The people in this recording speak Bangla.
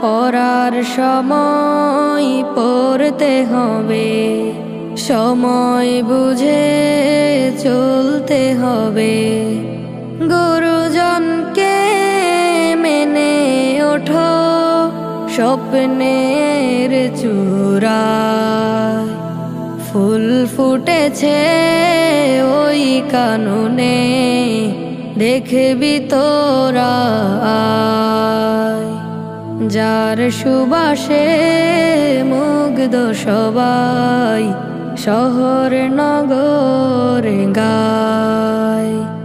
পড়ার সময় পড়তে হবে, সময় বুঝে চলতে হবে। গুরুজনকে মেনে ওঠো স্বপ্নের চূড়ায়। ফুল ফুটেছে ওই কাননে, দেখবি তোরা আয়। যার সুবাসে মুগ্ধ সবাই, শহর নগর গায়।